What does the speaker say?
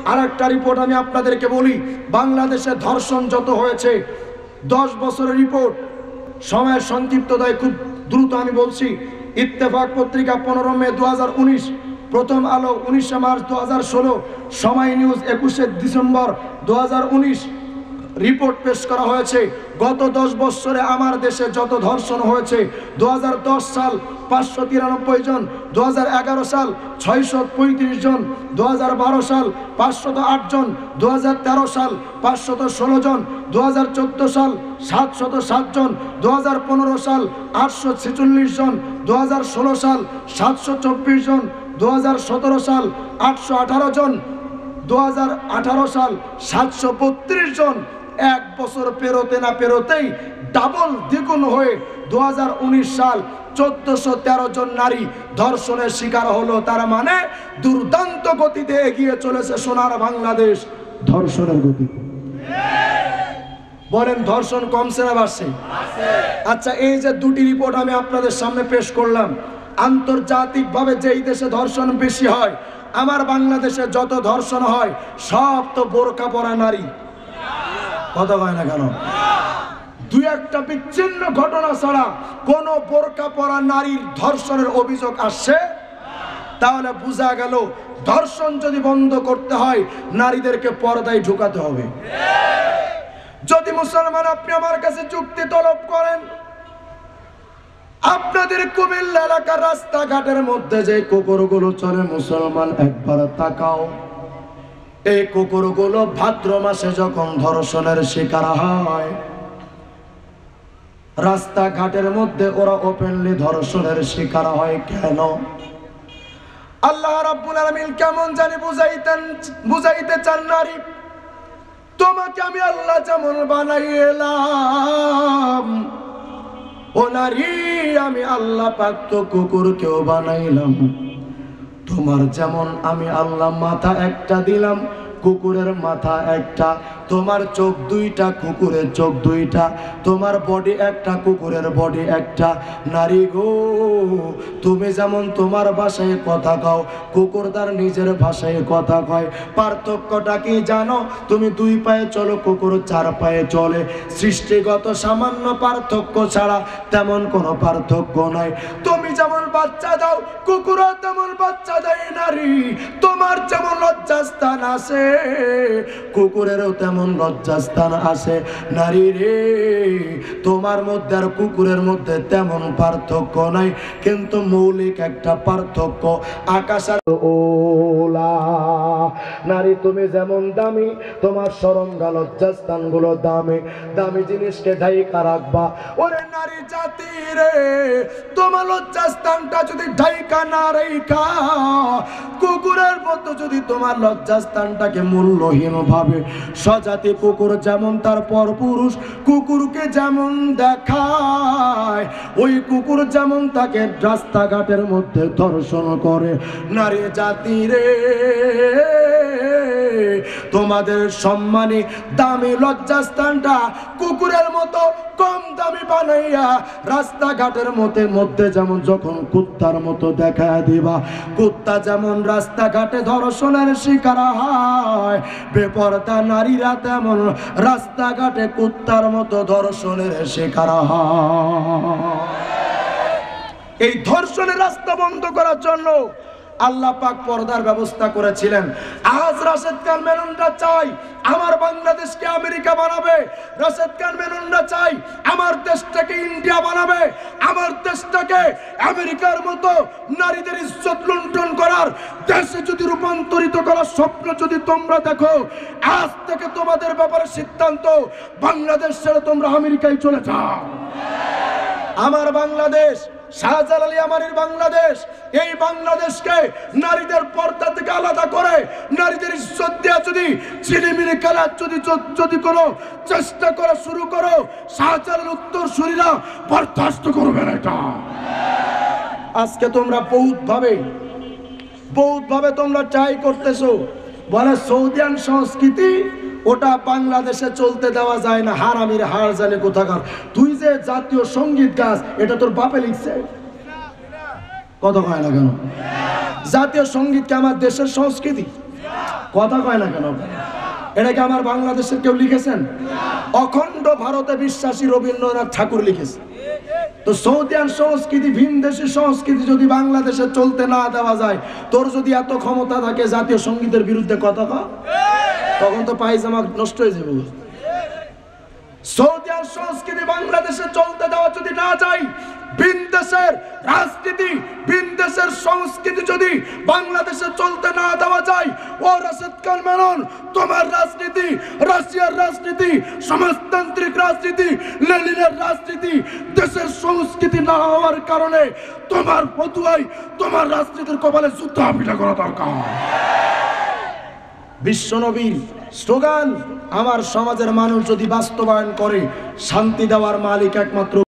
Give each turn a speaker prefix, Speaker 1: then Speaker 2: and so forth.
Speaker 1: আরেকটা রিপোর্ট আমি আপনাদেরকে বলি, বাংলাদেশে ধর্ষণ যত হয়েছে 10 বছরের রিপোর্ট, সময়ের সংক্ষিপ্ততায় খুব দ্রুত আমি বলছি। ইত্তেফাক পত্রিকা 15 মে 2019, প্রথম আলো 19 মার্চ 2016, সময় নিউজ 21 ডিসেম্বর 2019 রিপোর্ট পেশ করা হয়েছে। গত 10 বছরে আমার দেশে যত ধর্ষণ হয়েছে, 2010 সাল 593 জন, 2011 সাল 635 জন, 2012 সাল 508 জন, 2013 সাল 516 জন, 2014 সাল 707 জন, 2015 সাল 846 জন, 2016 সাল 724 জন, 2017 সাল 818 জন, 2018 সাল 732 জন। এক বছর পেরোতে না পেরোতেই ডাবল দ্বিগুণ হয়ে 2019 সাল 1413 জন নারী ধর্ষণের শিকার হলো। তার মানে দুর্দান্ত গতিতে এগিয়ে চলেছে সোনার বাংলাদেশ ধর্ষণের গতি। বলেন ধর্ষণ কমছে না বাড়ছে? আচ্ছা, এই যে দুটি রিপোর্ট আমি আপনাদের সামনে পেশ করলাম, আন্তর্জাতিকভাবে যেই দেশে ধর্ষণ বেশি হয়, আমার বাংলাদেশে যত ধর্ষণ হয় সব তো বোরকা পরা নারী। কথা হয় না কেন? দুই একটা বিচ্ছিন্ন ঘটনা ছাড়া কোন বোরকা পরা নারীর ধর্ষণের অভিযোগ আসছে? তাহলে বোঝা গেল ধর্ষণ যদি বন্ধ করতে হয় নারীদেরকে পর্দায় ঢুকাতে হবে। যদি মুসলমান আপনি আমার কাছে যুক্তি তলব করেন, আপনাদের কুমিল্লা এলাকার রাস্তাঘাটের মধ্যে যে কুকুরগুলো চলে, মুসলমান একবার তাকাও, এই কুকুরগুলো ভাদ্র মাসে যখন ধর্ষণের শিকার হয়, রাস্তাঘাটের মধ্যে ওরা ওপেনলি ধর্ষণের শিকার হয় কেন? আল্লাহ রাব্বুল আলামিন কেমন জানি বুঝাইতে চান নারী, তোমাকে আমি আল্লাহ যেমন বানাইলাম, ও নারী আমি আল্লাহ পাক তো কুকুরকেও বানাইলাম, তোমার যেমন আমি আল্লাহ মাথা একটা দিলাম, কুকুরের মাথা একটা, তোমার চোখ দুইটা, কুকুরের চোখ দুইটা, তোমার বডি একটা, কুকুরের বডি একটা। নারী গো, তুমি যেমন তোমার ভাষায় কথা কও, কুকুর তার নিজের ভাষায় কথা কয়। পার্থক্যটা কি জানো? তুমি 2 পায়ে চলো, কুকুর 4 পায়ে চলে। সৃষ্টিগত সামান্য পার্থক্য ছাড়া তেমন কোনো পার্থক্য নাই। তুমি যেমন বাচ্চা দাও, কুকুরও তেমন বাচ্চা দেয়। নারী, তোমার যেমন লজ্জাস্থান আছে, কুকুরেরও তেমন লজ্জাস্থান আছে। নারী রে, তোমার মধ্যে আর কুকুরের মধ্যে তেমন পার্থক্য নাই, কিন্তু মৌলিক একটা পার্থক্য, আকাশ আর ওলা। নারী, তুমি যেমন দামি, তোমার শরমগা লজ্জাস্থান গুলো দামি। দামি জিনিসকে ঢাইকা রাখবা। ওরে নারী জাতি রে, তোমার লজ্জাস্থানটা যদি ঢাইকা না রেখা, কুকুরের মতো যদি তোমার লজ্জাস্থানটাকে মূল্যহীন ভাবে স্বজাতি কুকুর যেমন তার পরপুরুষ কুকুরকে যেমন দেখায়, ওই কুকুর যেমন তাকে রাস্তাঘাটের মধ্যে ধর্ষণ করে। নারী জাতি রে, তোমাদের সম্মানী দামি লজ্জাস্থানটা কুকুরের মতো কম দামি বানাইয়া রাস্তাঘাটের মধ্যে যেমন যখন কুত্তার মতো দেখা দিবা, কুত্তা যেমন রাস্তাঘাটে ধর্ষণের শিকার হয়, বেপরদা নারীরা তেমন রাস্তাঘাটে কুত্তার মতো ধর্ষণের শিকার হয়। এই ধর্ষণের রাস্তা বন্ধ করার জন্য আল্লাহ পাক পর্দার ব্যবস্থা করেছিলেন। আজ রাশেদ খান মেননরা চাই আমার বাংলাদেশকে আমেরিকা বানাবে। রাশেদ খান মেননরা চাই আমার দেশটাকে ইন্ডিয়া বানাবে, আমার দেশটাকে আমেরিকার মতো নারীদের ইজ্জত লুণ্ঠন করার দেশে যদি রূপান্তরিত করার স্বপ্ন যদি তোমরা দেখো, আজ থেকে তোমাদের ব্যাপারে সিদ্ধান্ত, বাংলাদেশ ছেড়ে তোমরা আমেরিকায় চলে যাও। আমার বাংলাদেশ, শাহজালাল আমানির বাংলাদেশ, এই বাংলাদেশকে নারীদের পর্দা থেকে আলাদা করে নারীদের ইজ্জত দেওয়া যদি ছিনিমিনি খেলার যদি কোনো চেষ্টা করা শুরু করো, শাহজালাল উত্তরসূরিরা বরদাস্ত করবে না। এটা আজকে তোমরা বহুত ভাবে তোমরা ট্রাই করতেছো। বলে সৌদিয়ান সংস্কৃতি, ওটা বাংলাদেশে চলতে দেওয়া যায় না। হারামির হার জানে কোথাকার। তুই যে জাতীয় সঙ্গীত গাছ, এটা তোর বাপে লিখছে? কথা কয় না কেন? জাতীয় সঙ্গীত কি আমার দেশের সংস্কৃতি? কথা কয় না কেন? এটা কি আমার বাংলাদেশের কেউ লিখেছেন? অখণ্ড ভারতে বিশ্বাসী রবীন্দ্রনাথ ঠাকুর লিখেছে। তো সৌদিয়ান সংস্কৃতি, ভিনদেশী সংস্কৃতি যদি বাংলাদেশে চলতে না দেওয়া যায়, তোর যদি এত ক্ষমতা থাকে জাতীয় সঙ্গীতের বিরুদ্ধে কথা কও, তখন তো পায়জামা নষ্ট হয়ে যাবে। সৌদিয়ান সংস্কৃতি বাংলাদেশে চলতে দেওয়া যদি না যায়, ভিনদেশের রাজনীতি, ভিনদেশের সংস্কৃতি যদি বাংলাদেশে চলতে না দেওয়া যায়, ও রাশেদ খান মেনন, তোমার রাজনীতি, রাশিয়ার রাজনীতি, সমাজতান্ত্রিক রাজনীতি, লেনিনের রাজনীতি, দেশের সংস্কৃতি না হওয়ার কারণে তোমার ফতুয়ায় তোমার রাজনীতির কপালে জুতা পিটা করা দরকার। বিশ্বনবীর স্লোগান আমার সমাজের মানুষ যদি বাস্তবায়ন করে, শান্তি দেওয়ার মালিক একমাত্র